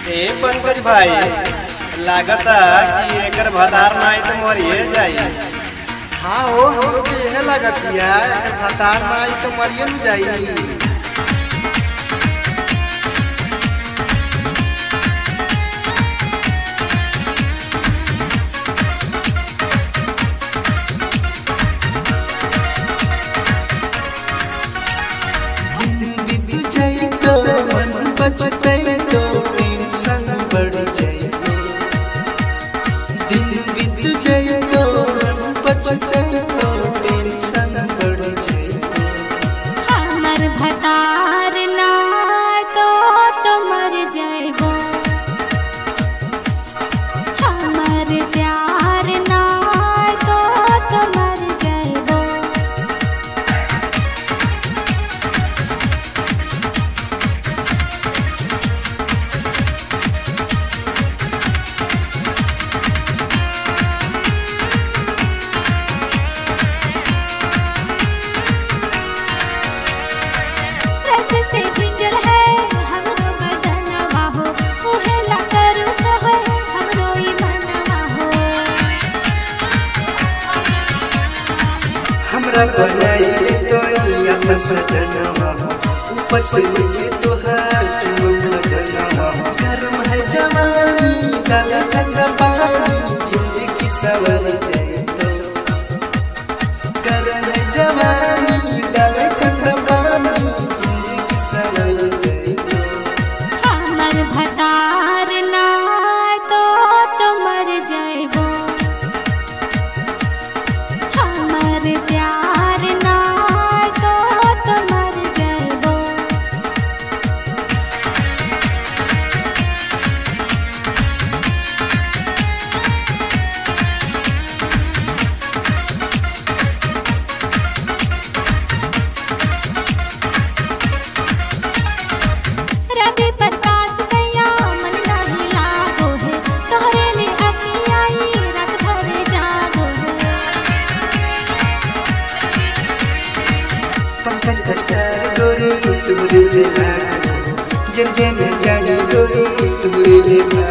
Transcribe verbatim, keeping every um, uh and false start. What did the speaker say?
ए पंकज भाई लागता कि एकर भतार नाई तो मरिए जाई। हाँ हो हमरो के यह लगतिया एकर भतार नाई तो मरिए न जाई। बचतई तो टेंशन बढ़ जाई, दिन बीत जाई तो मन बचतई तो टेंशन बढ़ जाई। हमर भतार ना तो तो मर जाइबो, हमर प्यार ना तो तो मर जाइबो। हमरा बनाई तो अपन सजनवा, ऊपर से नीचे तोहार चुम खजनवा। गरम है जवानी डाला ठंडा पानी, जिंदगी सवर जाए तो। गरम है जवानी डाला ठंडा पानी, जिंदगी सवर जाए तो। हमर भतार ना तो तो मर जाइबो, हमर प्यार ना तो तो मर जाइबो। रवि प्रकाश सैया मन नाही लागो है, तोहरे ले अखियाई रात भर जागो है। पंकज स्टार गोरी तुमरे से लागो, जन जन जाए गोरी तुमरे ले